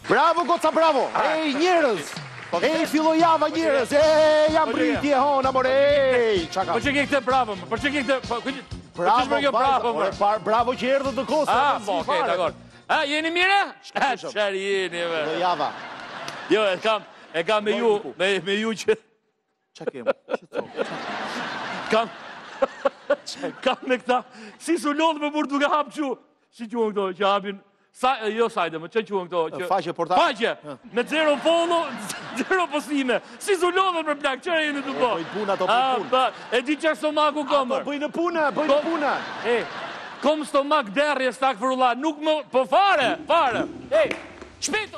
Bravo, goca, bravo! Ej, njerëz! Ej, filloj java njerëz! Ej, jam briti e hona, more! Ej, qa ka? Po që ke këtë bravo, po që ke këtë... Bravo që erdhë të kosa. Po, okej, dakor. Jeni mire? Qërë jeni, ve. Dhe java. Jo, e kam me ju që... Qa kemë? Kam me këta, si su lodhë me burë duke hapë që. Si quen këto, që hapin... Jo sajde, më që quen këto? Faqe portal? Faqe, me 0 follow, 0 postime. Si su lodhën për plak, qërë jeni të po? Bëjt puna, to bëjt puna. E di që stomaku komër. Bëjnë puna, bëjnë puna. Kom stomak derje stak frulla, nuk më... Po fare. Shpito!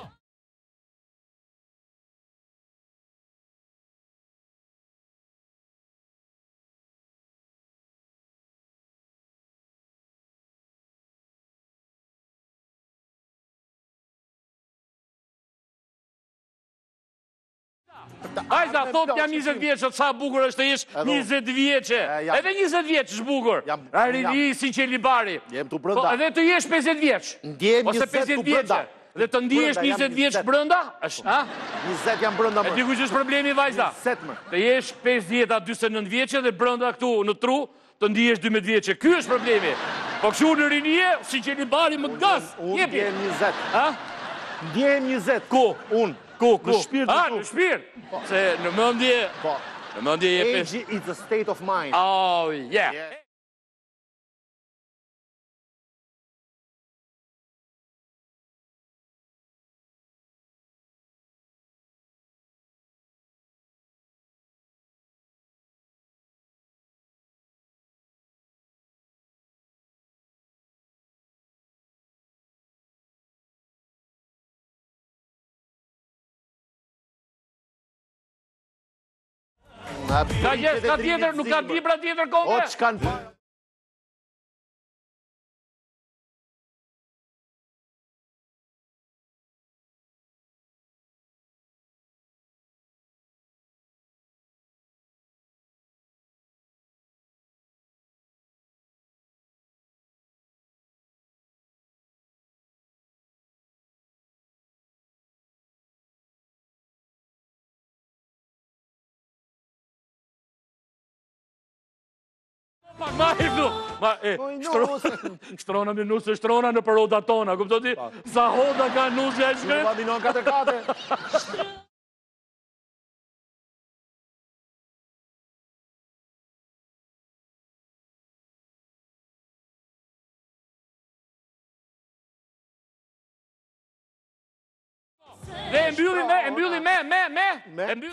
Ajza, thot jam 20 vjeqë, sa bukur është të ish 20 vjeqë. Edhe 20 vjeqë është bukur. Arini, si që libari. Jem të brënda. Edhe të jesh 50 vjeqë. Ose 50 vjeqë. Dhe të ndihesh 20 vjeqë brënda? 20 jam brënda më. E di ku që është problemi, vajza? 20 më. Të jesh 50 a 29 vjeqë dhe brënda këtu në tru, të ndihesh 12 vjeqë. Ky është problemi. Po këshu në rinje, si që libari më gas. Unë ndjehem 20. Ndjehem 20. Ku? Unë. Në shpirt. Në shpirt. Se në mëndje... Në mëndje je pesh... Age is a state of mind. Oh, yeah. Ka gjesë, ka tjetër, nuk ka libra tjetër kome? O, që kanë... Pak ma e këtu, shtrona me nusë, shtrona në për hoda tona, kupto ti? Sa hoda ka nusë e shkret? Në vadinon 4-4. Dhe e mbylli me.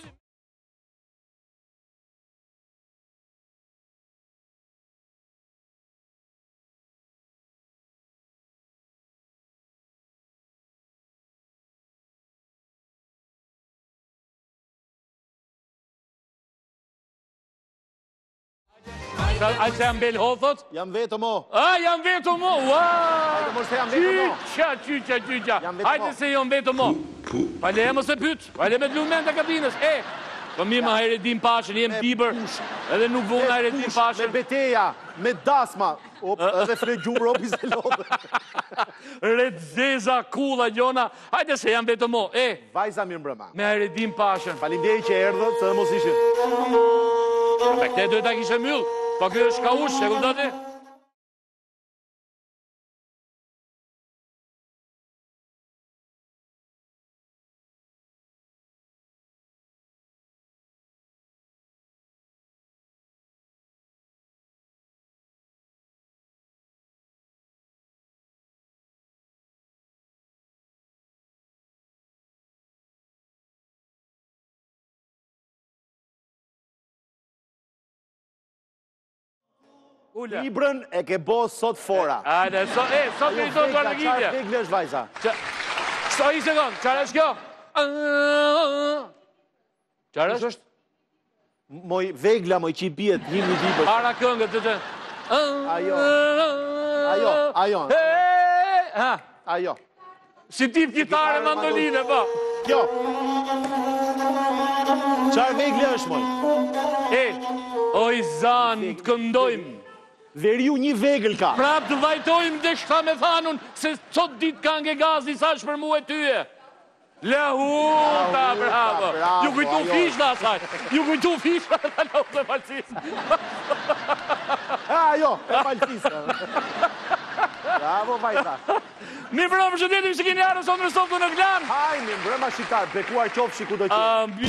A që jam bel hothot? Jam vetëm o. Jam vetëm o, Hajde mos se jam vetëm o. Qyqa. Hajde se jam vetëm o. Pale e mos e pyt, pale me t'lumen të kabinës. Po mi ma Heredin Pashën, jem piber, edhe nuk vona Heredin Pashën. Me beteja, me dasma, edhe fregjur opi se lodhe. Redzeza, kula, gjona, hajde se jam vetëm o. Vajza mirë mbrëma. Me Heredin Pashën. Faleminderit që erdhët, se dhe mos ishin. Me këte duhet ta kishe myllë. Po kjo është ka ushë, e kuptati? Librën e ke bo sot fora. Ajde, sot e i do të në gjitje. Qarë vegle është vajza? Sto i sekund, qarë është kjo? Qarë është? Moj vegla, moj që i bjet, një libër. Para këngët të të... Ajo. Si tip kitare mandoline, po. Kjo. Qarë vegle është, moj? Oj, zanë, të këndojmë. Veriu një vegël ka. Prap të vajtojmë dhe shka me thanun, se qot dit ka nge gazi sa është për mu e tyje. Lahuta, bravo. bravo, Ju kujtu ajo. fishta asaj. Ju kujtu fishta Lahuta e Malcis. Jo, e Malcisë. Bravo, vajta. Mi përdo përshëndetim që keni arë sot në sotën në Glan. Hajmi, mbrëma shqiptar, bekuar qofshi ku do qenë.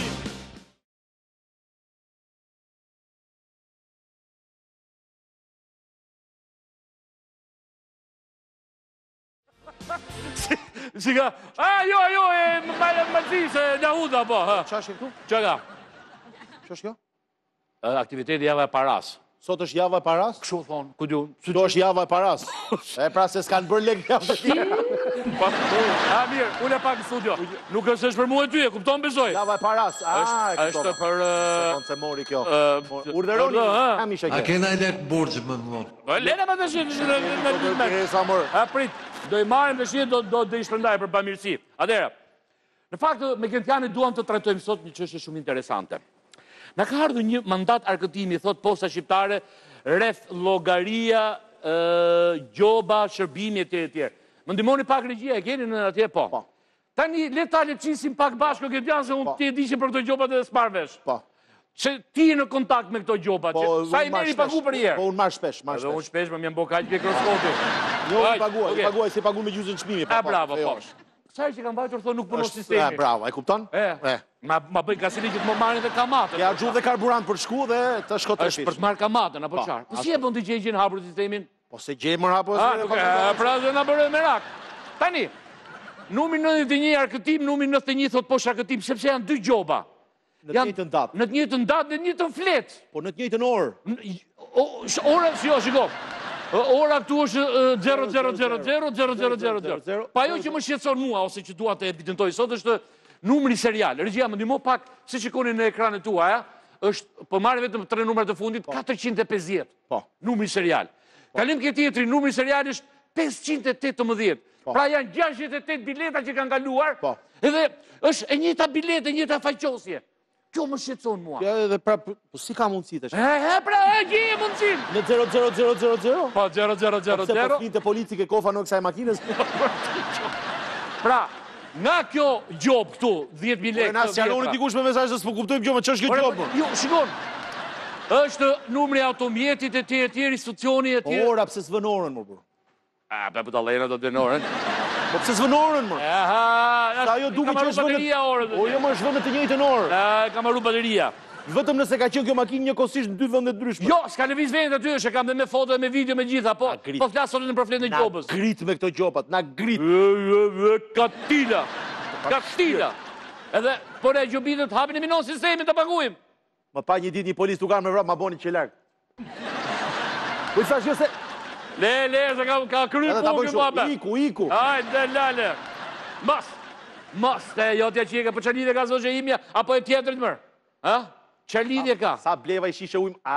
Si ka, jo, e Malcis, Lahuta, po. Qa është këtu? Që ka? Që është kjo? Aktiviteti java e paras. Sot është java e paras? Kështu thonë, ku du? Do është java e paras. E pra se s'kanë bërë lek javë të tjera. Mirë, unë e pak në studio. Nuk është për mua e ty, e kupton besoj. Java e paras. Është për... Konë se mori kjo. Urderoni, kam ishe kjo. A kena i lek borgjë më më? Lene më të shimë, prit, do i marim të shimë, do i shpërndaj për bamirësi. Adere, në fakt, me Gentiani duam të trajtojmë sot një çështje shumë interesante. Në ka ardhur një mandat arkëtimi, thot posta shqiptare, rreth llogaria, gjoba, shërbimi etj. Më ndihmoni pak regjia, e keni në atje po. Tani le ta lepçisim pak bashkë Gentian se unë ti e di që për këto gjobat edhe s'mar vesh. Po. Që ti je në kontakt me këto gjoba, sa i merri pagu për herë? Po unë marr shpesh, Edhe unë shpesh, më mjem bo kaq mikroskopi. Jo, i paguaj, si pagu me gjysën çmimi. Bravo, po. Sa që kanë bajtur thonë nuk punon sistemi. Bravo, e kupton? Ma bëjnë kasili që të më marrin dhe kamatën. Ja gjuh dhe karburant për shku dhe të shko të është për të marrë kamatën, apo qarë. Po si e bën të gjejgjën hapur sistemin? Po se gjejmër hapo... Pra dhe në bërë me rak. Tani, numri 91 arkëtim, numri 91 thot poshtë arkëtim, sepse janë dy gjoba. Në të njëjtën datë. Në të njëjtën datë dhe njëjtën fletë. Po në të njëjtën orë. Ora, shiko. Ora këtu është 000000. Pa ajo që më shqetëson mua, ose që dua të evidentoj sot, është numri serial. Regjia, më ndihmo pak, si shikoni në ekranet tua, është, po marrë vetëm 3 numrat të fundit, 450. Po. Numri serial. Kalim ke tjetri, numri serial është 518. Pra janë 68 bileta që kanë kaluar, edhe është e njëjta biletë, e njëjta faqosje. Kjo më shqetëson mua. Edhe pra, po si ka mundësi të shqetëson? Pra, gjeje mundësin. Në 00000? Po, 0000. Pse po finte politike kofa në kësaj makinës? Pra, nga kjo gjobë këtu, 10.000 lekë... Na sqaroni dikush me mesazh se s'po kuptojmë gjobën, ç'është kjo gjobë? Jo, shikon. Është numri automjetit e tjerë, institucioni e tjerë. Ora, pse s'vën orën, më burr? Pe budallena do të vjen orën. Po pse s'vën orën, më? Ajo duket që është bateria orën. O jo, më është vënë të njëjtën orë. Ka marrë bateria. Vetëm nëse ka qenë kjo makinë njëkohësisht në 2 vende të ndryshme. Jo, s'ka lëviz vende aty, është kam dhe me foto, me video, me gjitha, po flas sot në përflet në gjobës. Na grit me këto gjobat, na grit. Katila. Edhe por e gjobitët hapin e minon sistemin të paguim. Më pa një ditë një polis tukar me vrap ma boni që larg. Po i thash jo se Le, se ka kry punë babe. Iku. Hajde, lale. Mos, te jo t'ja qike, po që lidhe ka zoqe imja, apo e tjetërit mërë? Që lidhe ka? Sa bleva i shishe ujmë,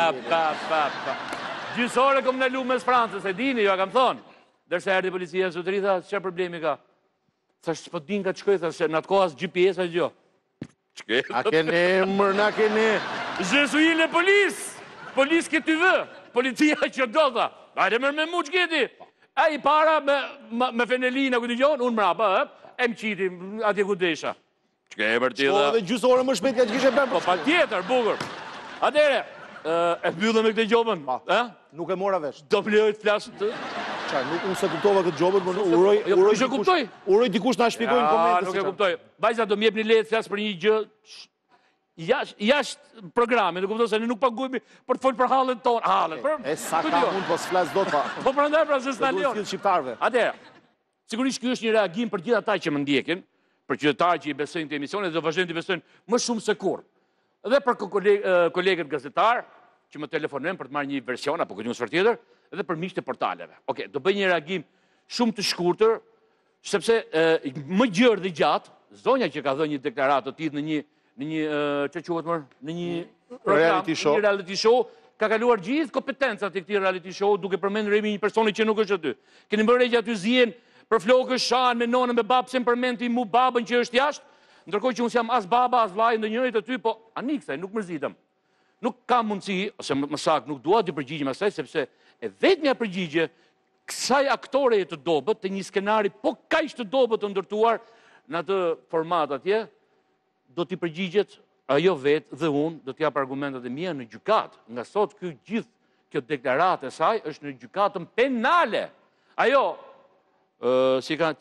Gjysore kom në lu mes Francës, e dini, jo, kam thonë. Dërse erdi policia e sotëri, tha, që problemi ka? Tha, që po din ka të shkoj, tha, që në atë kohas GPS a gjo. A kene, mërë, na kene. Zhesuile polis ke ty vë, policia që do, tha. Ajde mërë me mu që këti. A i para me fenelina këtë gjonë, unë mrapa, e më qiti, atje ku desha. Që ke e mërti dhe... Po dhe gjysore më shpet ka që kishe bërë. Po pa tjetër, bukur. Atere, e mbyllë me këtë gjobën. Nuk e mora vesh. Do më lejoj të flasë të... Qarë, nuk unë se kuptova këtë gjobën, uroj dikush nga shpikojnë komentës. Nuk e kuptoj. Bajza, do m'jep një lejë të flasë për një gjë... Jashtë programin, nuk kuptoj se ne nuk pagujmi për të folë për halën tonë. Halën, e sa ka mund, po s'flas do të pa. Po prandaj pra se stadion. Atëherë, sigurisht kjo është një reagim për gjithë ata që më ndjekin, për qytetarët që i besojnë të emisionet dhe vazhdojnë të besojnë më shumë se kur. Dhe për kolegët gazetar që më telefonojnë për të marrë një version apo këtë njësër tjetër, dhe për miqtë e portaleve. Okej, do bëj një reagim shumë të shkurtër, sepse më gjerë dhe gjatë, zonja që ka dhënë një deklaratë të tillë në një që quhet më në një reality show, ka kaluar gjithë kompetencat e këtij reality show duke përmendur emrin një personi që nuk është aty. Keni bërë regja aty zihen për flokë shan me nonën me babën përmendi mu babën që është jashtë, ndërkohë që unë jam as baba as vllai ndonjërit aty, po anikse nuk mërzitem. Nuk ka mundësi, ose më saktë nuk dua të përgjigjem asaj sepse e vetmja përgjigje kësaj aktore të dobët të një skenari po kaq të dobët të ndërtuar në atë format atje, do t'i përgjigjet ajo vetë dhe unë do t'jap argumentet e mia në gjykat. Nga sot gjithë kjo deklaratë e saj është në gjykatën penale. Ajo, si ka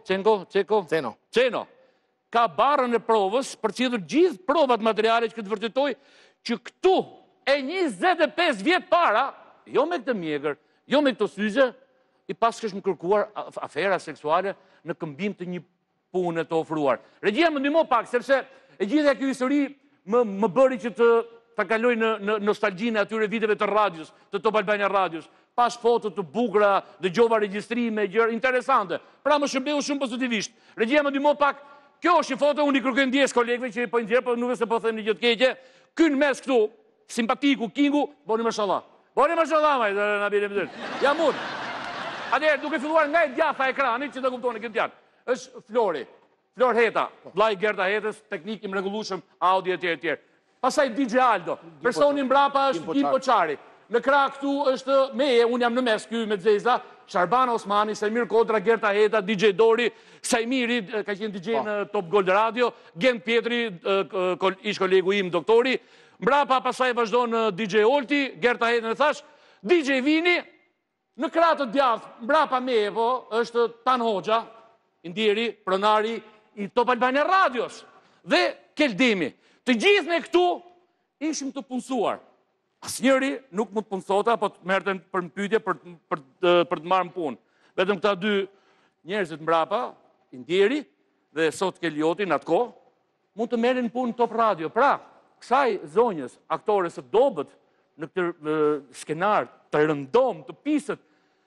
Ceno, ka barën e provës për cilur gjithë provat materiale që këtë vërtetoj që këtu e 25 vjetë para, jo me këtë mjegër, jo me këto syze, i pas kështë më kërkuar afera seksuale në këmbim të një punë të ofruar. Regjia më ndihmo pak, sepse e gjitha kjo histori më bëri që të kaloj në nostalgjinë e atyre viteve të radios, të Top Albania Radios, pas foto të bukura, dëgjova regjistrime, gjëra interesante. Pra më shërbeu shumë pozitivisht. Regjia më ndihmo pak. Kjo është një foto, unë i kërkoj ndjes kolegëve që po nxjerr, po nuk se po them një gjë të keqe. Ky në mes këtu, simpatiku Kingu, boni mashallah. Boni mashallah, na bile më dhënë. Jam unë. Atëherë, duke filluar nga e djatha e ekranit, që ta kuptoni këtë djathtë. Është Flori. Flor Heta, vllai Gerta Hetës, teknik i mrekullueshëm, audio etj. Pastaj DJ Aldo. Personi mbrapa është Kim Poçari. Në krah këtu është meje, unë jam në mes këtu me Zeza, Sharbana Osmani, Sajmir Kodra, Gerta Heta, DJ Dori, Sajmiri, ka qenë DJ në Top Gold Radio, Gent Pietri, ish kolegu im doktori, mbrapa pastaj vazhdon DJ Olti, Gerta Heta në thash, DJ Vini, në krah të djathtë, mbrapa meje po, është Tan Hoxha, Indiri, pronari i Top Albania Radios, dhe Keldemi. Të gjithë ne këtu ishim të punësuar. Asnjëri nuk mund të punsota, po të merrten për pyetje për të marrë në punë. Vetëm këta dy njerëzit mbrapa, Indiri dhe sot Kelioti në atë kohë, mund të merren në punë në Top Radio. Pra, kësaj zonjës, aktores së dobët në këtë skenar të rëndom, të pisët,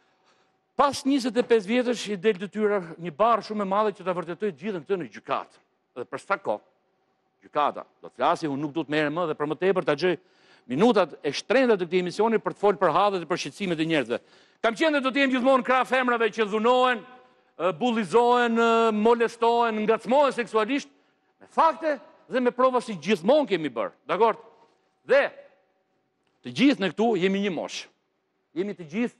pas 25 vjetësh i del detyra një barë shumë e madhe që ta vërtetoj gjithën këtë në gjykatë. Dhe për sa kohë, gjykata do të flasi, unë nuk do të merrem më dhe për më tepër ta gjej minutat e shtrenda të këtij emisioni për të folur për hadhet e për shqetësimet e njerëzve. Kam qenë dhe do të jem gjithmonë krah femrave që dhunohen, bullizohen, molestohen, ngacmohen seksualisht, me fakte dhe me prova si gjithmonë kemi bërë. Dakor? Dhe të gjithë ne këtu jemi një moshë. Jemi të gjithë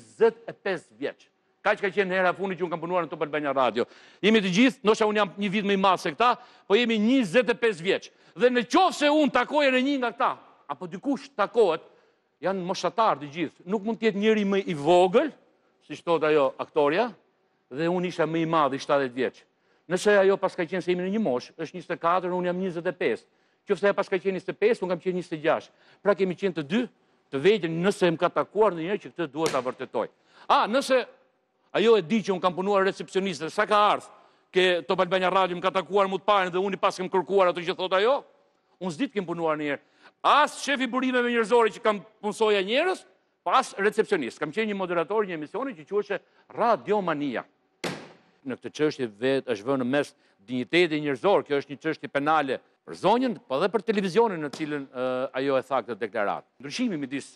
25 vjeç. Kaq ka qenë hera fundit që unë kam punuar në Top Albania Radio. Jemi të gjithë, ndoshta unë jam një vit më i madh se këta, po jemi 25 vjeç. Dhe në qoftë se unë takoj në një nga këta, apo dikush takohet, janë moshatar të gjithë. Nuk mund të jetë njëri më i vogël, siç thot ajo aktoria, dhe unë isha më i madh i 70 vjeç. Nëse ajo pas ka qenë se jemi në një moshë, është 24, unë jam 25. Qoftë ajo pas ka qenë 25, unë kam qenë 26. Pra kemi qenë të dy, të vegjël nëse më ka takuar ndonjëherë që këtë duhet ta vërtetoj. Nëse ajo e di që unë kam punuar recepcioniste, sa ka ardhur ke Top Albania Radio më ka takuar më të parën dhe unë pas kam kërkuar ato që thot ajo, unë s'di të kem punuar një herë. As shefi burimeve njerëzore që kam punsoja njerëz, pas recepcionist. Kam qenë një moderator një emisioni që quhej Radiomania. Në këtë çështje vetë është vënë në mes dinjiteti njerëzor, kjo është një çështje penale për zonjën, po edhe për televizionin në cilën ajo e tha këtë deklaratë. Ndryshimi midis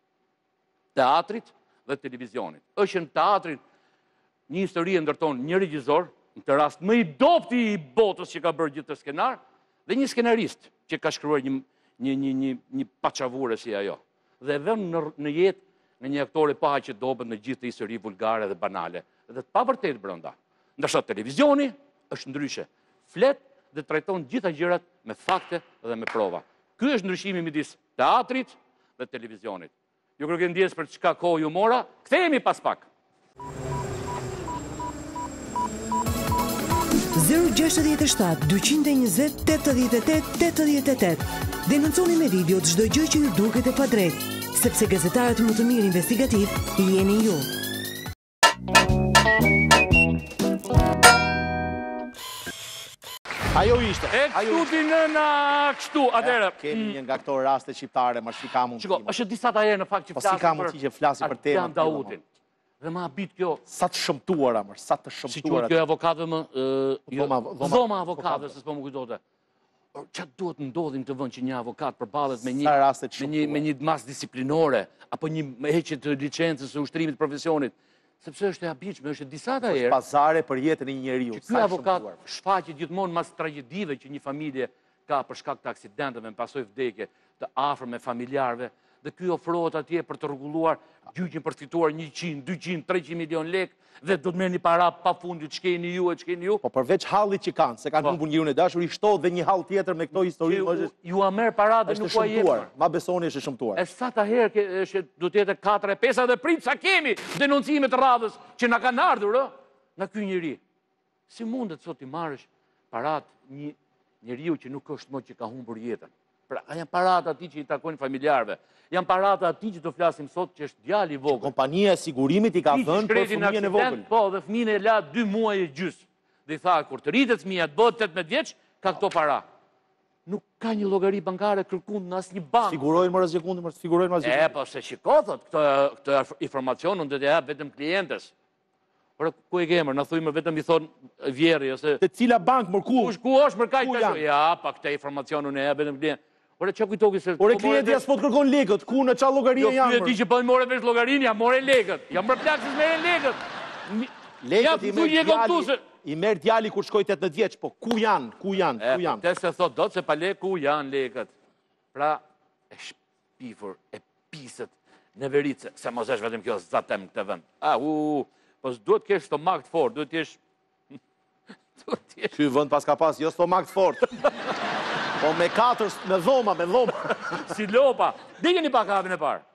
teatrit dhe televizionit. Është në teatrin një histori e ndërton një regjisor, në këtë rast më i dobët i botës që ka bërë gjithë të skenar, dhe një skenarist që ka shkruar një paçavure si ajo. Dhe vënë në jetë në një aktore pa që dobët në gjithë të histori vulgare dhe banale, dhe të pavërtet brenda. Ndërsa televizioni është ndryshe. Flet dhe trajton gjitha gjërat me fakte dhe me prova. Ky është ndryshimi midis teatrit dhe televizionit. Ju kërkoj ndjes për çka kohë ju mora, kthehemi pas pak. 067 220 88 88. Denonconi me video çdo gjë që ju duket e padrejtë, sepse gazetarët më të mirë investigativ jeni ju. Ajo ishte. E kështu ti nëna kështu, atëherë. Kemi një nga këto raste shqiptare, më si ka mundësi. Shiko, është disa ta herë në fakt që flasim për. Po si ka mundësi që flasim për temën Ardian Daudin. Dhe ma habit kjo. Sa të shëmtuara, më, sa të shëmtuara. Si quhet kjo avokatëve më? Dhoma avokatëve, se s'po më kujtohet. Çfarë duhet ndodhin të vënë që një avokat përballet me një mas disiplinore apo një heqje të licencës së ushtrimit të profesionit? Sepse është e habitshme, është disa ta herë. Është pazare për jetën e një njeriu. Ky avokat shfaqet gjithmonë mas tragjedive që një familje ka për shkak të aksidenteve, me pasojë vdekje të afërm me familjarëve, dhe ky ofrohet atje për të rregulluar gjyqin për të fituar 100, 200, 300 milion lek dhe do të merrni para pafundit, ç'keni ju. Po përveç hallit që kanë, se kanë humbur njërin e dashur, i shtohet dhe një hall tjetër me këto histori. Ju a merr para dhe nuk po jep. Ma besoni është e shëmtuar. E sa ta herë do të jetë 4 e 5 dhe prit sa kemi denoncime të radhës që na kanë ardhur, nga ky njeri. Si mundet sot i marrësh parat një njeriu që nuk është më që ka humbur jetën? Pra, janë parat ati që i takojnë familjarve. Janë parat ati që të flasim sot që është djali i vogël. Kompania e sigurimit i ka thënë për fëmijën e vogël. Po, dhe fëmijën e la 2 muaj e gjys. Dhe i tha, kur të rritet fëmija, të bëhet 18 vjeç, ka këto para. Nuk ka një llogari bankare kërkuar në asnjë bankë. Sigurojnë më rrezikun, sigurojnë më rrezikun. Po se shiko thot, këtë informacion unë do t'i jap vetëm klientes. Por ku e kemër, na thujmë vetëm i thon vjerri ose te cila bankë më ku? Ku është për kaq tash? Ja, pa këtë informacion unë e jap vetëm klient. Ora çka kujtoki se ore klienti as po të kërkon lekët, ku në çfarë llogarie janë? Jo, ti që po morë vesh llogarinë, ja morë lekët. Ja më plak se merren lekët. Lekët i merr djali kur shkoi 18 vjeç, po ku janë? Ku janë? Te se thot dot se pa lekë ku janë lekët. Pra e shpifur, e piset në verice, se mos është vetëm kjo zatem këtë vend. Po duhet të kesh stomak të fortë, duhet të jesh Ky vend pas ka pas jo stomak të fortë. Po me 4, me dhoma. Si lopa. Dikeni pak hapin e parë.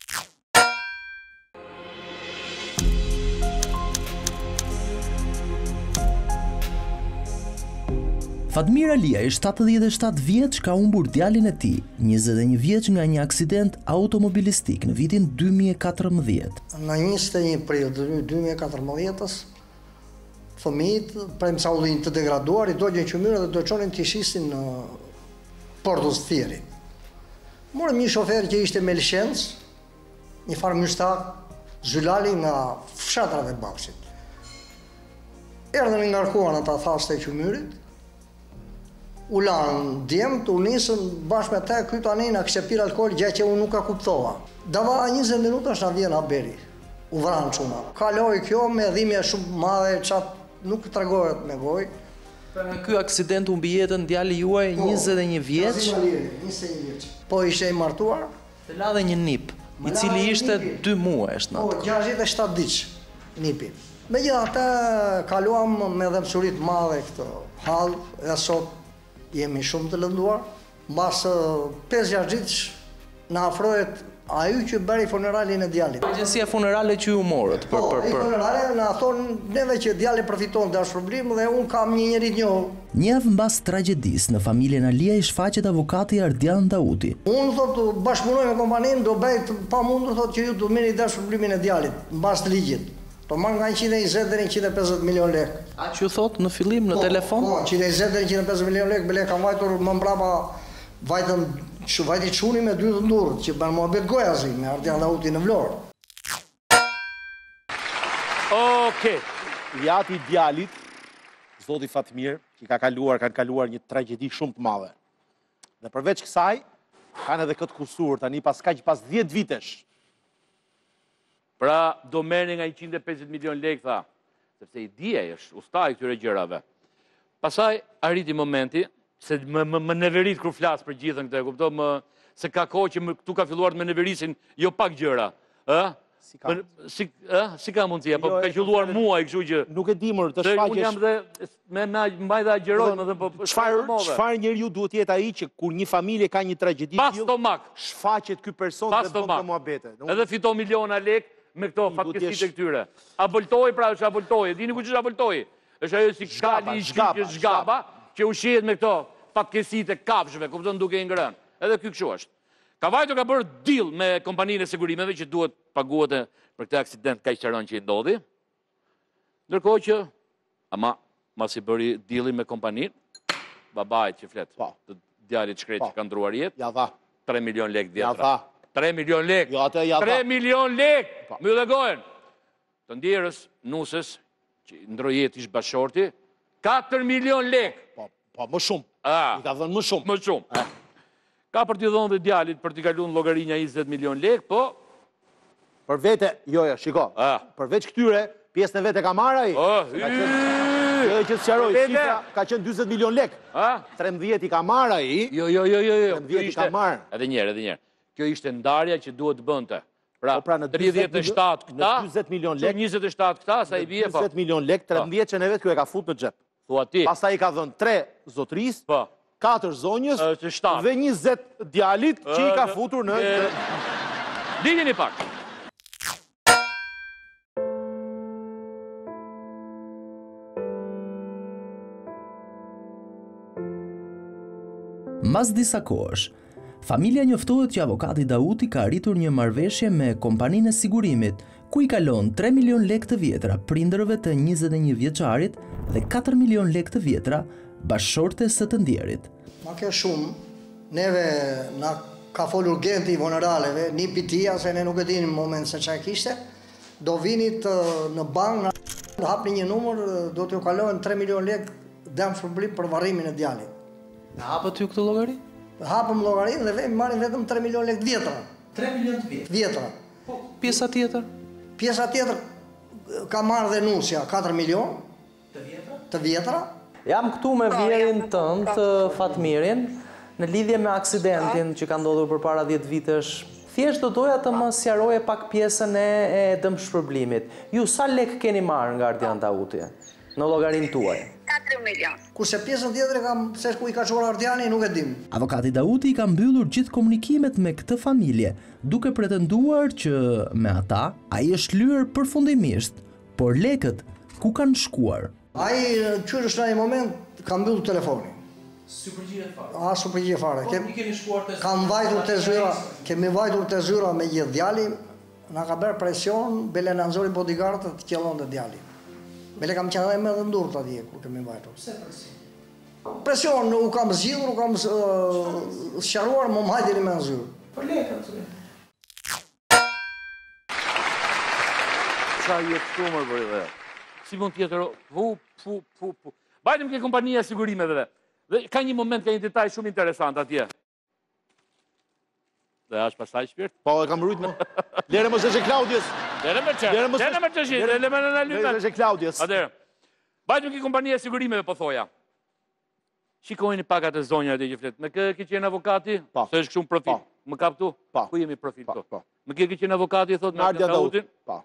Fatmir Alia, 77 vjeç, ka humbur djalin e tij, 21 vjeç, nga një aksident automobilistik në vitin 2014. Në 21 prill 2014-s, fëmijët prej mësaullin të degraduar i dogjen qymyra dhe do çonin të shisnin në Portës të Thierit. Morëm një shofer që ishte me licencë, një farë mystak, zylali nga fshatrat e Bashkit. Erdhën i ngarkuan ata thashtë e qymyrit, u lanë djemët, u nisën bashkë me te, ky tani na kishte pirë alkool, gjë që unë nuk ka kuptova. Dava 20 minuta na vjen haberi. U vranë çuna. Kaloi kjo me dhimbje shumë madhe, çat nuk tregohet me gojë. Në ky aksident u mbi jetën djali juaj 21 vjeç. 21 vjeç. Po ishte i martuar, të la dhe një nip, i cili ishte 2 muajsh në atë. Po 67 diç nipi. Megjithatë kaluam me dëmshuri të madhe këtë hall, dhe sot jemi shumë të lënduar. Mbas 5-6 ditësh na afrohet ai që bëri funeralin e djalit. Agjencia funerale që ju morët për. Funerale na thonë neve që djali përfiton dash problem dhe un kam një njerëz të njohur. Një javë mbas tragjedisë në familjen Alia i shfaqet avokati Ardian Dauti. Unë thot bashkëpunoj me kompaninë, do bëj pamundur thot që ju do merrni dash problemin e djalit mbas të ligjit. Po marr nga 120 deri 150 milion lekë. A që thot në fillim në telefon? Po, 120 deri 150 milion lekë, bile kam vajtur më mbrapa vajti çuni me 2 dhundurët që bën muhabet gojazi me Ardian Dauti në Vlorë. Okej. Jati djalit, zoti Fatmir, që kanë kaluar një tragjedi shumë të madhe. Dhe përveç kësaj, kanë edhe këtë kusur, tani pas 10 vitesh. Pra, do merrni nga 150 milion lekë, tha, sepse i dija është ustaj këtyre gjërave. Pastaj arriti momenti, se më neverit kur flas për gjithën këtë, kuptoj se ka kohë që këtu ka filluar të më neverisin jo pak gjëra, Si ka mundësia, po ka qelluar muaj, kështu që nuk e di më të shfaqesh. Unë jam dhe me mbaj dhe agjeroj, më dhe po çfarë njeriu duhet jetë ai që kur një familje ka një tragjedi pas stomak, shfaqet ky person dhe bën të muhabete. Edhe fiton miliona lek me këto fatkeqësitë e këtyre. Aboltoi, pra është aboltoi. Dini ku është aboltoi? Është ajo si kali i zgaba që u shihet me këto fatkeqësitë e kafshëve, kupton, duke i ngrënë. Edhe ky kështu është. Ka vajtur ka bërë deal me kompaninë e sigurimeve që duhet paguhet për këtë aksident kaq të rënd që i ndodhi. Ndërkohë që mas i bëri dealin me kompaninë, babait që flet, të djalit shkret që ka ndruar jetë, ja dha 3 milion lek vjetra. 3 milion lek. 3 milion lek. Më dhe gojen. Të ndjerës nusës që ndroi jetë ish bashorti, 4 milion lek. Po, më shumë. I ka dhënë më shumë. Më shumë. Ka për t'i dhënë dhe djalit për t'i kaluar llogarinja 20 milion lek, po për vete, shiko. Përveç këtyre, pjesën e vete ka marrë ai. Që të sqaroj, shifra ka qenë 40 milion lek. 13 i ka marrë ai. Jo. 13 i ka marrë. Edhe një herë. Kjo ishte ndarja që duhet të bënte. Pra në 37 këta, 20 milion lek, 27 këta, sa i bie, 20 milion lek, 13 që në vetë kjo e ka fut në xhep. Thua ti. Pastaj i ka dhënë 3 zotris, 4 zonjës dhe 20 djalit që i ka futur në... Digjeni pak. Mas disa kohësh, familja njoftohet që avokati Dauti ka arritur një marrëveshje me kompaninë e sigurimit, ku i kalon 3 milion lek të vjetra prindërve të 21 vjeçarit dhe 4 milion lek të vjetra bashkëshortes së të ndjerit. Ma ke shumë, neve na ka folur genti i voneraleve, një pitia, se ne nuk e dinim në moment se çfarë kishte, do vinit në bank, në hapni një numër, do t'ju kalojnë 3 milion lek dëm shpërblim për varrimin e djalit. Në hapët ju këtë llogari? Hapëm llogarinë dhe marrin vetëm 3 milion lek të vjetra. 3 milion të vjetra. Po, pjesa tjetër? Pjesa tjetër ka marrë dhe nusja 4 milion të vjetra. Jam këtu me vjerin tënd, Fatmirin, në lidhje me aksidentin që ka ndodhur përpara 10 vitesh. Thjesht do doja të më sqaroje pak pjesën e dëmshpërblimit. Ju sa lek keni marrë nga Ardian Dauti në llogarinë tuaj? 4 milion. Kurse pjesën tjetër se ku i ka çuar Ardiani nuk e dim. Avokati Dauti ka mbyllur gjithë komunikimet me këtë familje, duke pretenduar që me ata ai është lyer përfundimisht, por lekët ku kanë shkuar? Ai qysh në një moment ka mbyllur telefonin. S'u përgjigjet fare. S'u përgjigjet fare. Kemi shkuar te kam vajtur te zyra, kemi vajtur te zyra me gjithë djalin, na ka bërë presion, bele na nxori bodyguardët të qellonte djalin. Bele kam qenë edhe më ndurt atje ku kemi vajtur. Pse presion? Presion, u kam zgjidhur, u kam sqaruar, më hajteni me në zyrë. Për lekët. Qa jetë shumër për edhe? Si mund tjetër, bajtëm ke kompania sigurimeve dhe. Dhe ka një moment, ka një detaj shumë interesant atje. Dhe është pasaj shpirt? Po, e kam rrujt më. Lere më zeshe Klaudjes. Lere më që, lere më që shi, lere më në lytën. Lere zeshe Klaudjes. Adere, bajtëm ke kompania sigurimeve, po thoja. Shikojnë pakat e zonja dhe që fletë. Me ke qenë avokati? Pa. Se është shumë profil. Më kap tu? Pa. Ku jemi profil tu? Me ke qenë avokati, thot me Ardia Dauti? Pa.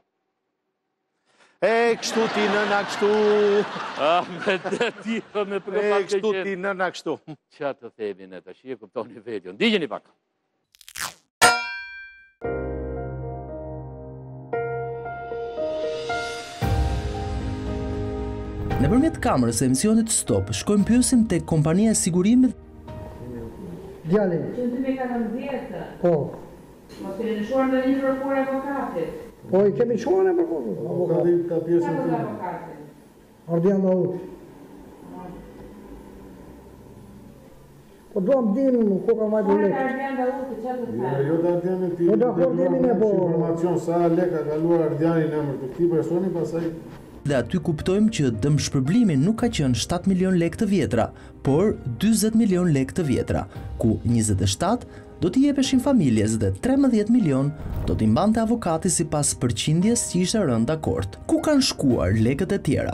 E, kështu ti nëna kështu. Me të ti, me përgë E, pak të kështu qenë. ti nëna kështu. Qa të themi në të shi e kuptoni vetën. Digjeni pak. Nëpërmjet kamerës e emisionit Stop, shkojmë pyesim tek kompania e sigurimit. Djali. Që në 2014, Po. mos keni lëshuar në një prokuror avokatit. Po i kemi quar e prokuror. Avokati ka pjesën Sa time. avokatit? Ardian Dauti. Po duam dinë ku ka vajtur Ora lekë. ka Ardian Dauti, çfarë të thaj? Jo të Ardiani ti. Po dakord jemi ne, po. Informacion sa lek ka kaluar Ardiani në emër të këtij personi, pastaj Dhe aty kuptojmë që dëmshpërblimi nuk ka qenë 7 milion lek të vjetra, por 40 milion lek të vjetra, ku 27 do t'i jepeshin familjes dhe 13 milion do t'i mbante avokati sipas përqindjes që ishte rënë dakord. Ku kanë shkuar lekët e tjera?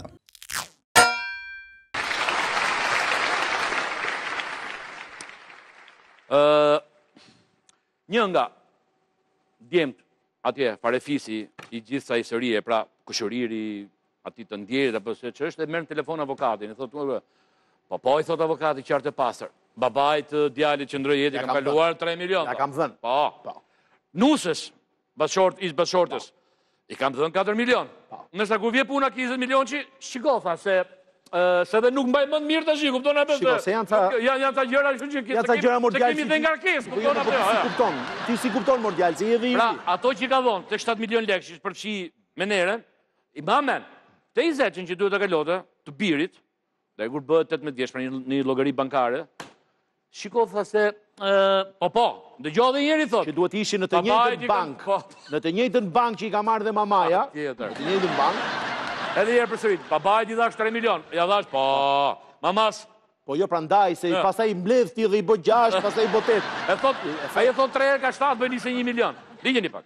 Një nga djemt atje farefisi i gjithë sa historie, pra kushëriri ati të ndjerit, apo se që është, dhe merë në telefon avokatin, i thotë, po i thotë avokati qartë e pasër, babaj të djalit që ndroj jeti, kam kaluar 3 milion. Ja kam dhënë. Po. Nusës, bashkëshortës, i kam dhënë 4 milion. Nështë ku vje puna 20 milion që, shiko, tha, se dhe nuk mbaj më të mirë të shi, kupton atë? Shiko, se janë ta gjëra që kemi dhe nga rkes, kupton atë? Ti si kupton Mordial, si edhe i Pra, ato që i ka dhonë, të 7 milion lekë, që është përfshi me neren, i mamen, të 20 që duhet të kalote, të birit, dhe kur bëhet 18 vjeç për një llogari bankare, shiko tha se, dëgjoj edhe njëri thot. Që duhet ishin në të njëjtën bank. Në të njëjtën bank që i ka marrë dhe mamaja, në të njëjtën bank. Edhe herë përsërit, babait i dhash 3 milion, ja dhash, mamas. Po jo prandaj, se pastaj i mbledh ti dhe i bë 6, pastaj i bë 8. Ai e thot 3 herë ka 7, bën 21 milion. Ligjeni pak.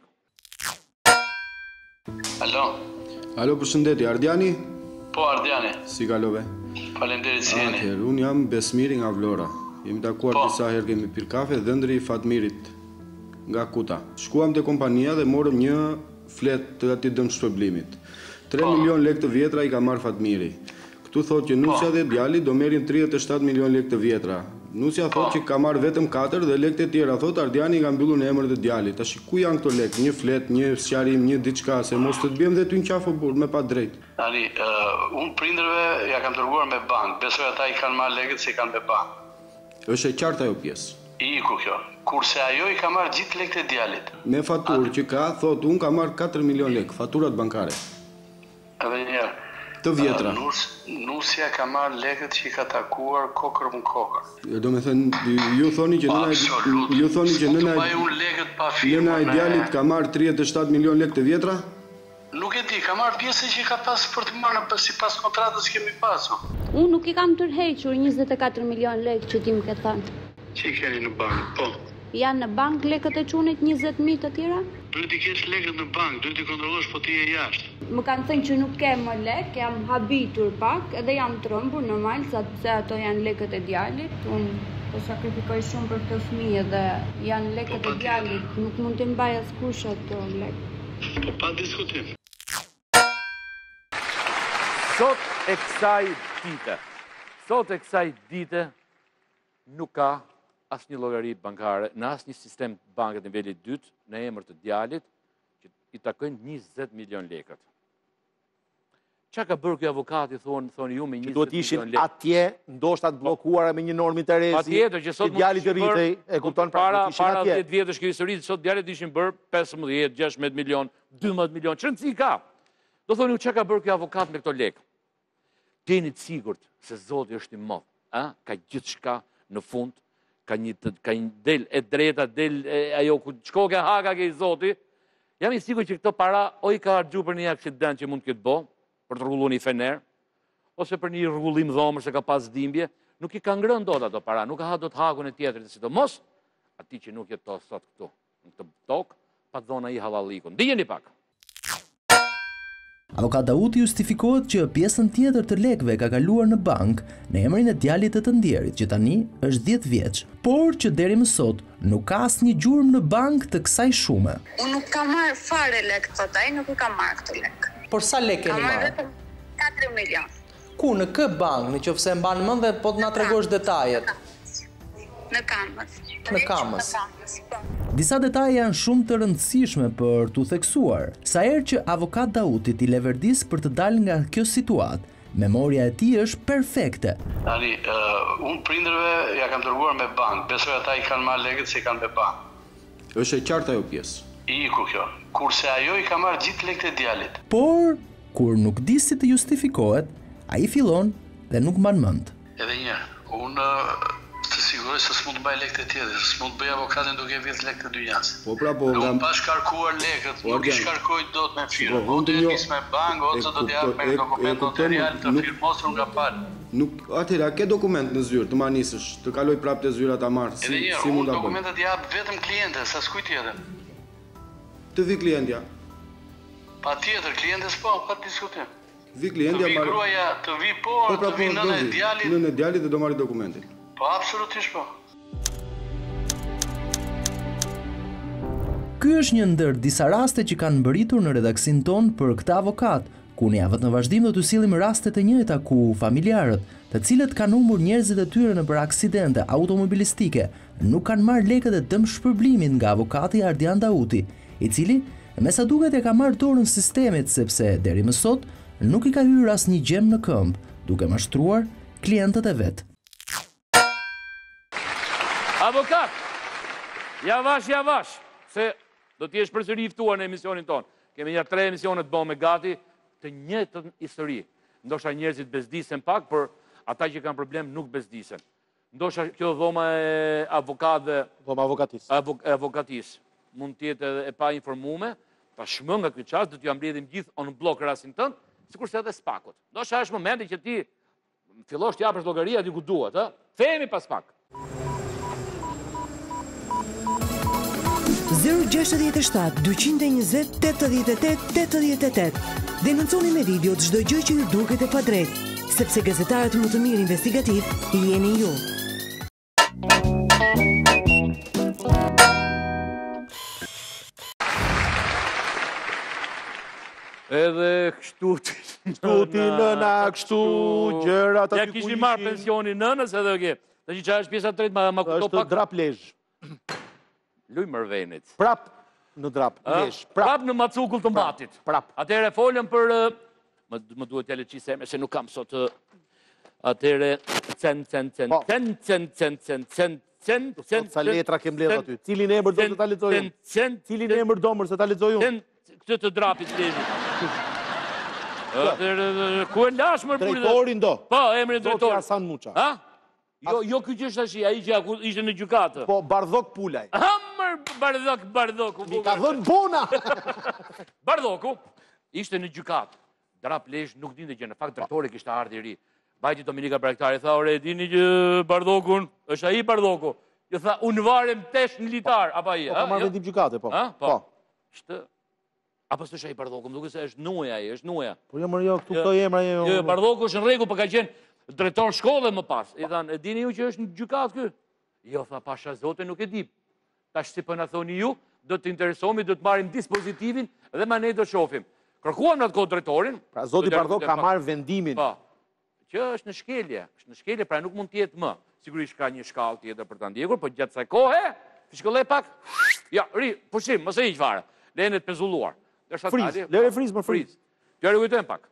Alo, përshëndetje, Ardiani? Po, Ardiani. Si kalove? Faleminderit si jeni. Atëherë, unë jam Besmiri nga Vlora. Jemi takuar disa herë, kemi pirë kafe, dhe ndëri Fatmirit. nga Kuta. Shkuam te kompania dhe morëm një flet të atij dëmshpërblimit. 3 milion lekë të vjetra i ka marrë Fatmiri. Këtu thotë që Nusja dhe djali do merrin 37 milion lekë të vjetra. Nusja thotë që ka marrë vetëm 4 dhe lekët e tjera thotë Ardiani ka mbyllur në emër të djalit. Tash ku janë këto lekë? Një flet, një sqarim, një diçka, se mos të bëjmë dhe ty në qafë burr me pa drejt. Tani, unë prindërve ja kam dërguar me bank. Besoj ata i kanë marrë lekët se i kanë me bank. Është e qartë ajo pjesë. Iku kjo. Kurse ajo i ka marrë gjithë lekët e djalit. Me faturë që ka, thotë unë ka marrë 4 milion lekë, faturat bankare. Edhe njerë. Të vjetra. Nusja ka marrë lekët që i ka takuar kokër më kokër. Do me thënë, ju thoni që nëna e djalit ka marrë 37 milion lekë të vjetra? Nuk e di, ka marrë pjesën që i ka pasë për të marrë si pas kontratës kemi pasur. Unë nuk i kam tërhequr 24 milion lekë që ti më ke thënë. Që i keni në bankë, po? Janë në bankë lekët e qunit 20.000 të tjera? Duhet i kesh lekët në bankë, duhet i kontrollosh po ti e jashtë. Më kanë thënë që nuk ke më lekë, jam habitur pak, edhe jam trëmbur, normal, se ato janë lekët e djalit. Unë po sakrifikoj shumë për këtë fëmijë dhe janë lekët e djalit, nuk mund të mbaj askush ato lekë. Po pa diskutim. Sot e kësaj dite nuk ka asë një llogari bankare, në asë një sistem banket në nivelit 2, në emër të djalit, që i takojnë 20 milion lekët. Qa ka bërë kjo avokati, thoni ju, me 20 milion lekë? Që duhet ishin atje, ndoshta të blokuara me një normë interesi, patjetër që sot djalit të rritej, e kupton pra, duhet ishin atje. Para 10 vjetësh kjo historisë, sot djalit ishin bërë 15, 16 milion, 12 milion, që rëndësi ka? Do thoni ju, qa ka bërë kjo avokat me këto lekë? Keni të sigurt se Zoti është i madh, ka gjithçka në fund, ka një del e drejta, del ajo ku çko ke haka ke Zoti. Jam i sigurt që këto para o i ka harxhu për një aksident që mund të ketë bë, për të rregulluar një fener, ose për një rregullim dhomër se ka pas dhimbje, nuk i ka ngrënë dot ato para, nuk ka ha dot hakun e tjetrit, sidomos atij që nuk jeton sot këtu, në këtë tokë, pa dhona i hallallikun. Dijeni pak. Avokat Dauti justifikohet që pjesën tjetër të lekëve ka kaluar në bank në emrin e djalit të ndjerit, që tani është 10 vjeç, por që deri më sot nuk ka asnjë gjurmë në bank të kësaj shume. Unë nuk kam marrë fare lekë, thot ai, nuk i kam marrë këtë lekë. Por sa lekë keni marrë? Kam marrë 4 milion. Ku, në kë bank, nëse e mban mend dhe po të na tregosh detajet? Në Kamës. Në Kamës. Disa detaje janë shumë të rëndësishme për t'u theksuar. Sa herë që avokat Dauti t'i leverdis për të dalë nga kjo situatë, memoria e tij është perfekte. Tani, unë prindërve ja kam dërguar me bank, besoj ata i kanë marrë lekët se i kanë me bank. Është e qartë ajo pjesë. Iku kjo. Kurse ajo i ka marrë gjithë lekët e djalit. Por, kur nuk di si të justifikohet, ai fillon dhe nuk mban mend. Edhe një, unë të siguroj se s'mund të mbaj lekët e tjetër, s'mund të bëj avokatin duke vjedhur lekët e dynjas. Po pra, po nga pa shkarkuar lekët, nuk i shkarkoj dot me firmë. Unë do të nis me bank ose do të jap me dokument notarial të firmosur nga palë. Nuk, atëra ke dokument në zyrë të manisësh, të kaloj prapë te zyra ta marr. Si mund ta bëj? Dokumentet jap vetëm klientes, as kujt tjetër. Të vi klientja. Patjetër, klientes po, pa diskutim. Vi klientja marr. Të vi gruaja, të vi po, të vi nëna e djalit. Nëna e djalit do marrë dokumentin. Po, absolutisht po. Ky është një ndër disa raste që kanë mbërritur në redaksin ton për këtë avokat, ku ne javët në vazhdim do t'ju sillim raste të njëjta ku familjarët, të cilët kanë humbur njerëzit e tyre nëpër aksidente automobilistike, nuk kanë marrë lekët e dëmshpërblimit nga avokati Ardian Dauti, i cili me sa duket e ka marrë dorën sistemit sepse deri më sot nuk i ka hyrë asnjë gjem në këmbë, duke mashtruar klientët e vet. Avokat, javash, se do t'jesh përsëri i ftuar në emisionin ton. Kemi një 3 emisione të bëmë me gati të njëjtën histori. Ndoshta njerëzit bezdisen pak, por ata që kanë problem nuk bezdisen. Ndoshta kjo dhoma e avokatëve, dhoma avokatis, mund të jetë e pa informuar, tashmë nga ky çast do t'ju mbledhim gjithë on blok rastin tënd, sikurse edhe spakut. Ndoshta është momenti që ti fillosh të japësh llogaria diku duhet, ë? Themi pas pak. 067 220 88 88. Denonconi me video çdo gjë që ju duket e padrejtë, sepse gazetarët më të mirë investigativ jeni ju. Edhe kështu Shtuti nëna, kështu, gjërat aty ja ku kishin marrë pensionin nënës edhe ke. Dhe që është pjesa tretë, ma këto është pak... drap lezh. Luj mërvenit. Prap në drap, lezh. Prap në macukull të mbatit. Prap. Atere folëm për... Më duhet t'jale qiseme, se nuk kam sot... Atere... Sa letra kem ledh aty. Cilin emër do të ta lexoj unë? Cilin emër domër se ta lexoj unë? Këtë të drapit lezhi. Ku e lash mërë burit? Drejtorin do. Po, emrin drejtori. Zoti Hasan Muça. Ha? Jo kjo që është ashi, ai që ishte në gjykatë. Po, Bardhok Pulaj. Hamër, Bardhoku. Mi ka dhënë puna! Bardhoku ishte në gjykatë. Drap lezh nuk dinte gjë, në fakt drejtori kishte ardhur i ri. Bajti Dominika Bregtari, tha, ore, dini që Bardhokun, është ai Bardhoku. Jo tha, unë varem tesh militar, apa ai. Po, ka marrë vendim gjykate, po. Po. Ishte... Apo s'është ai Bardhoku, më duket se është nuja ai, është nuja. Po jo, këtu këto emra jo. Jo, Bardhoku është në rregull, po ka qenë drejtor shkolle më pas. I thanë, e dini ju që është në gjykatë ky? Jo, tha, pasha zote, nuk e di. Tash si po na thoni ju, do të interesohemi, do të marrim dispozitimin dhe ma ne do shohim. Kërkuam në atë kohë drejtorin. Pra zoti Bardhok ka marrë vendimin. Po. Që është në shkelje, pra nuk mund të jetë më. Sigurisht ka një shkallë tjetër për ta ndjekur, po gjatë kësaj kohe, fishkollej pak. Ja, pushim, mos e hiq fare. Lejnë të pezulluar. Friz, lere friz më friz. T'ja rikujtojmë pak.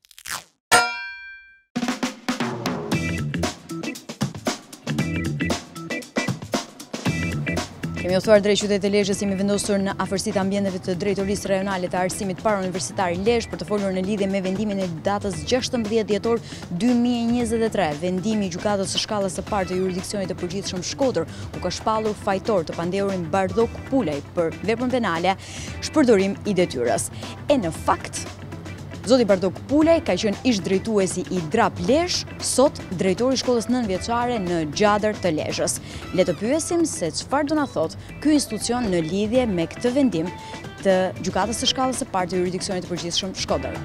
Kemi udhëtuar drejt qytetit të Lezhës, jemi vendosur në afërsitë ambienteve të Drejtorisë Rajonale të Arsimit Parauniversitar Lezhë për të folur në lidhje me vendimin e datës 16 dhjetor 2023. Vendimi i gjykatës së shkallës së parë të jurisdiksionit të përgjithshëm Shkodër u ka shpallur fajtor të pandeurin Bardhok Pulaj për veprën penale, shpërdorim i detyrës. E në fakt, zoti Bardhok Pulaj ka qenë ish drejtuesi i Drap Lezhë, sot drejtori i shkollës 9 vjeçare në Gjadër të Lezhës. Le të pyesim se çfarë do na thotë ky institucion në lidhje me këtë vendim të gjykatës së shkallës së parë të jurisdiksionit të përgjithshëm Shkodër.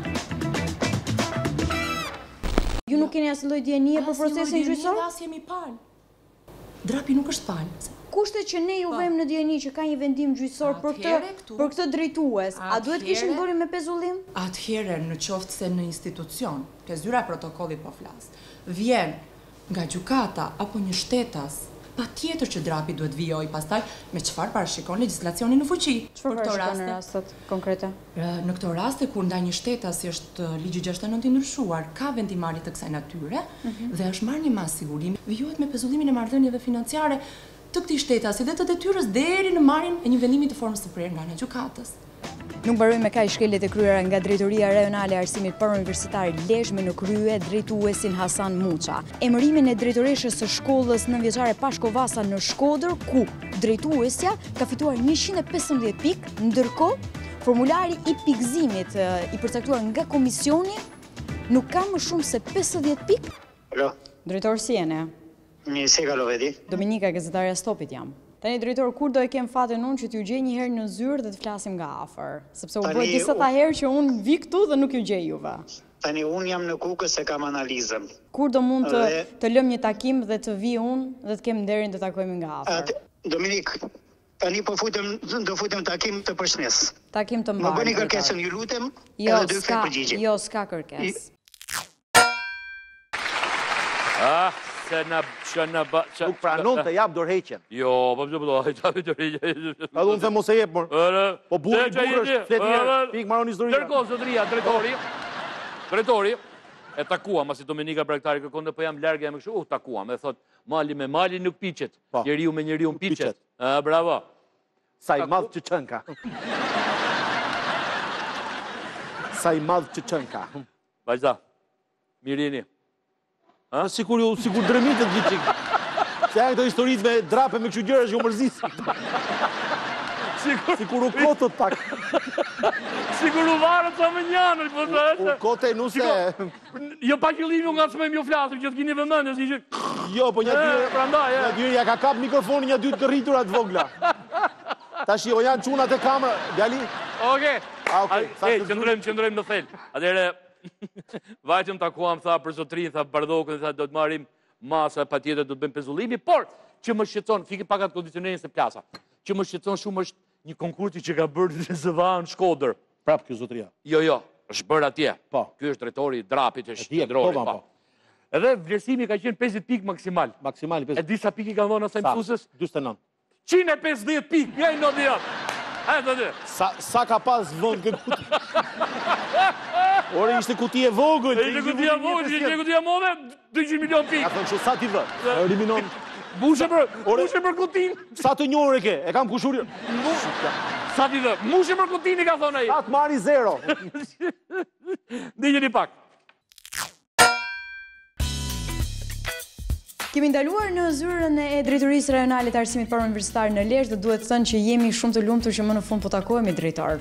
Ju nuk keni asnjë lloj dienie për procesin gjyqësor? As jemi palë. Drapi nuk është palë. Kushtet që ne ju vëmë në dieni që ka një vendim gjyqësor për këtë drejtues, a duhet kishim bërim me pezullim? Atëherë në qoftë se në institucion, ke zyra protokollit po flas, vjen nga gjykata apo një shtetas, patjetër që drapi duhet vijoj pastaj me çfarë parashikon legjislacioni në fuqi. Çfarë parashikon në rastet konkrete? Në këto raste kur ndaj një shtetas është ligji 69 i ndryshuar, ka vendimarrje të kësaj natyre dhe është marrë një mas sigurimi, vijohet me pezullimin e marrëdhënieve financiare të këtij shtetasit dhe të detyrës deri në marrjen e një vendimi të formës së prerë nga ana e gjykatës. Nuk mbaroi me kaq shkeljet e kryera nga Drejtoria Rajonale e Arsimit Parauniversitar Lezhë me në krye drejtuesin Hasan Muça. Emërimin e drejtoreshës së shkollës 9 vjeçare Pashkovasa në Shkodër, ku drejtuesja ka fituar 115 pikë, ndërkohë formulari i pikëzimit i përcaktuar nga komisioni nuk ka më shumë se 50 pikë. Alo. Drejtor si jeni? Mirë, se kalove ti? Dominika, gazetarja Stopit jam. Tani, drejtor, kur do e kem fatin unë që t'ju gjej një herë në zyrë dhe të flasim nga afër? Sepse u bëjt disa ta herë që unë vi këtu dhe nuk ju gjej juve. Tani, unë jam në Kukës se kam analizën. Kur do mund të lëm një takim dhe të vi unë dhe të kem nderin të takojmë nga afër? Dominik, tani do futem takim të përshnes. Takim të mbarë. Më bëni kërkesën, ju lutem, edhe dy fjalë përgjigje. Jo, s'ka kërkes. Nuk pranon të jap dorëheqjen. Jo, po japë dorëheqjen. A do të them mos e jep, po burri flet mirë, pik marroni historinë. Dërkohë zotëria, drejtori e takuam, pasi Dominika Bregtari kërkonte, po jam larg jam kështu, takuam, e thot, mali me mali nuk piqet, njeriu me njeriu piqet. Bravo. Sa i madh ççënka. Sa i madh ççënka. Vajza. Mirini. Sikur drëmitët gjithë qikë. Se janë këto historitë me drape me kështu gjëra që ju mërzisë. Sikur u kotët pak. Sikur u varët sa më njanër. U kote nuse... Jo pa qëllimi nga të smejmë jo flasëm që të kini vëmëndës. Jo, po një dyri ja ka kap mikrofonin një dy të rriturat vogla. Ta shio, janë qunat e kamera. Djali? Oke. Qëndrojmë në thellë. Atere... Vajtëm takuam, tha për zotrin, tha Bardhokën, tha do të marim masa, pa tjetër do të bëjmë pezullimi, por që më shqetëson, fiki pakat kondicionerin se plasa, që më shqetëson shumë është një konkursi që ka bërë në ZVA në Shkodër. Prapë kjo zotria? Jo, është bërë atje. Ky është drejtori i drapit e shtetërorit. Edhe vlerësimi ka qenë 50 pikë maksimal. Maksimali 50. E disa pikë i kanë dhënë asaj mësuesës? 49. 150 pikë, ja i ndodhi jam. Sa ka pas vënd këtë kuti? Ore, ishte kuti e vogël. Ishte kuti e vogël, ishte kuti e modhe, 200 milion pikë. A thënë që sa ti vë? Eliminon. Bushe për kutin. Sa të njore ke? E kam kushurir. Sa ti dhe? Mushe për kutin i ka thonë aji. Sa të marri 0. Dijeni pak. Kemi ndaluar në zyrën e drejtorisë rajonale të arsimit parë universitar në Lezhë dhe duhet thënë që jemi shumë të lumtur që më në fund po takohemi drejtor.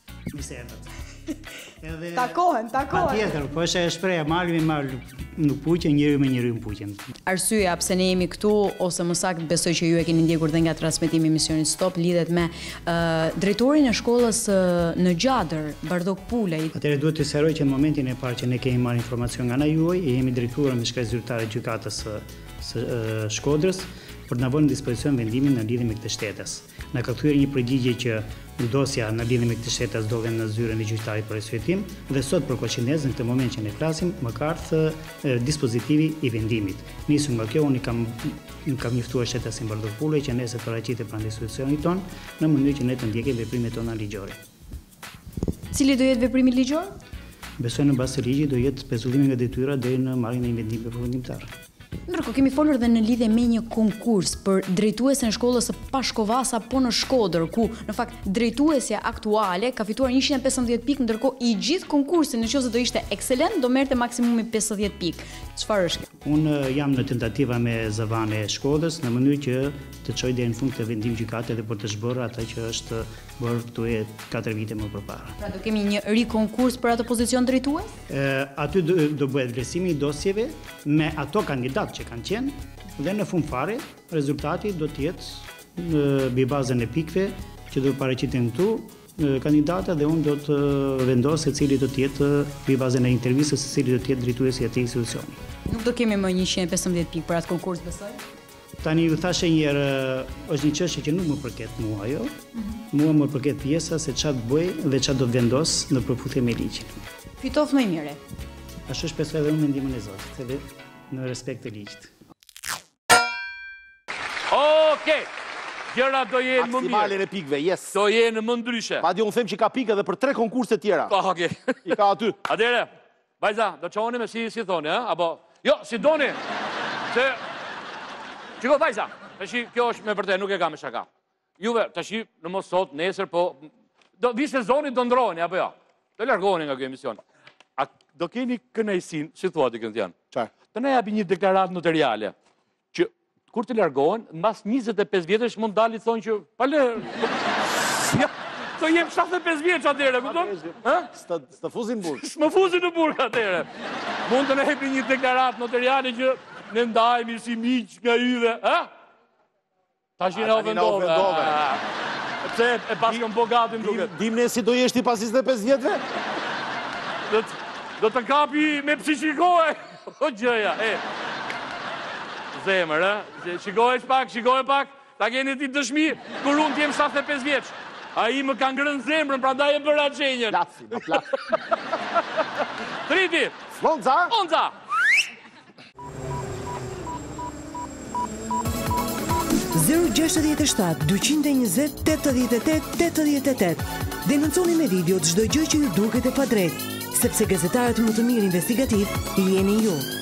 Takohen. Patjetër, po është e shpreha, marrë nuk puqen, njëri me njëri në puqen. Arsyeja pse ne jemi këtu, ose më saktë besoj që ju e keni ndjekur dhe nga transmetimi i emisionit Stop, lidhet me drejtorin e shkollës në Gjadër, Bardok Pulej. Atëherë duhet të sqaroj që në momentin e parë që ne kemi marrë informacion nga ana juaj, e jemi drejtuar me shkallë zyrtare gjykatës së Shkodrës për të na vënë në dispozicion vendimin në lidhje me këtë shtetës. Na ka kthyer një përgjigje që dosja në lidhje me këtë shtetës dolën në zyrën e gjyqtarit për arsyetim dhe sot për koincidenzë në këtë moment që ne flasim më ka ardhur dispozitivi i vendimit. Nisur nga kjo, unë kam njoftuar shtetasin Bardok Pulej që nesër paraqitet pranë institucionit ton në mënyrë që ne të ndjekim veprimet tona ligjore. Cili do jetë veprimi ligjor? Besoj në bazë të ligjit do jetë pezullimi nga detyra deri në marrjen e një vendimi përfundimtar. Ndërkohë kemi folur dhe në lidhje me një konkurs për drejtuesen e shkollës së Pashkovas apo në Shkodër, ku në fakt drejtuesja aktuale ka fituar 115 pikë, ndërkohë i gjithë konkursi nëse do ishte ekselent do merrte maksimumi 50 pikë. Çfarë është kjo? Unë jam në tentativa me zëvane e Shkodrës në mënyrë që të çoj deri në fund të vendim gjykate dhe për të zhbërë atë që është bërë këtu 4 vite më përpara. Pra do kemi një rikonkurs për atë pozicion drejtues? Aty do bëhet vlerësimi i dosjeve me ato kandidatë që kanë qenë dhe në fund fare rezultati do të jetë mbi bazën e pikëve që do paraqiten këtu kandidata dhe unë do të vendos se cili do të jetë mbi bazën e intervistës se cili do të jetë drejtuesi i atij institucioni. Nuk do kemi më 115 pikë për atë konkurs, besoj? Tani ju thashë një herë, është një çështje që nuk më përket mua ajo. Mua më përket pjesa se çfarë bëj dhe çfarë do të vendos në përputhje me ligjin. Fitoft më i miri. Ashtu shpresoj edhe unë me ndihmën e Zotit, edhe në respekt të ligjit. Okej. Gjëra do jenë më mirë. Maksimalin e pikëve, yes. Do jenë më ndryshe. Madje unë them që ka pikë edhe për 3 konkurse tjera. Okej. I ka aty. Atëre, vajza, do çoni me si thoni, ë? Apo jo, si doni. Se Çiko vajza, tash kjo është me vërtet, nuk e kam me shaka. Juve tash në mos sot, nesër po do vi sezoni do ndroheni apo jo? Do largoheni nga ky emision. A do keni kënaqësinë, si thuat i këndjan? Çfarë? Të na japi një deklaratë notariale që kur të largohen, mbas 25 vjetësh mund dalin thonë që palë do jem 75 vjeç atëherë, kupton? Ë? S'të fuzin në burg. S'më fuzin në burg atëherë. Mund të na japi një deklaratë notariale që ne ndajemi si miq nga yve, ha? Tash i na vendove. Pse e paskëm bogatim duket. Dim ne si do jesh ti pas 25 vjetëve? Do të kapi me psiqikoje. O gjëja, Zemër, ha? Shikohesh pak, ta keni ti dëshmi, kur unë t'jem 75 vjeç. Ai më ka ngrënë zemrën, prandaj e bëra çenjën. Plasi. Triti. Onza. 067 220 88 88. Denonconi me video çdo gjë që ju duket e padrejtë, sepse gazetarët më të mirë investigativ jeni ju.